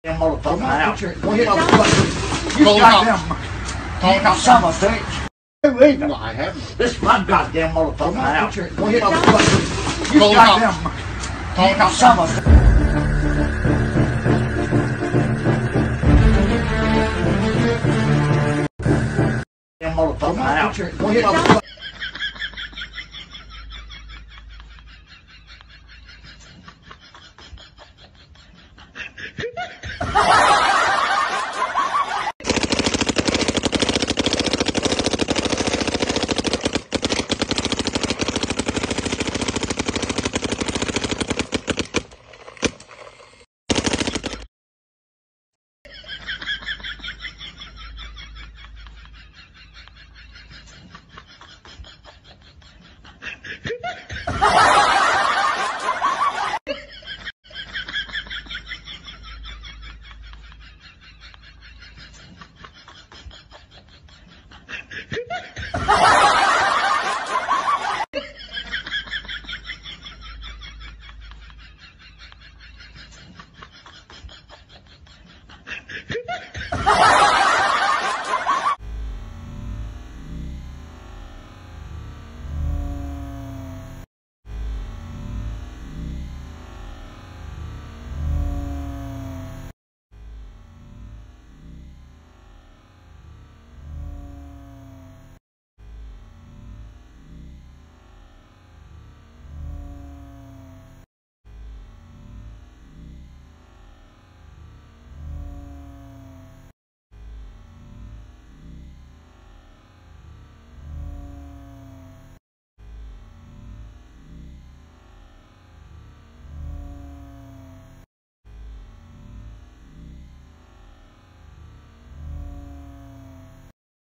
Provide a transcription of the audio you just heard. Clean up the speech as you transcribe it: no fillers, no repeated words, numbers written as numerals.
motherfucker now. Go hit off the button. You goddamn son of a bitch. No, I haven't. This is my goddamn motherfucker now. Go hit off the button. You goddamn son of a bitch. Motherfucker now. Go hit off the button.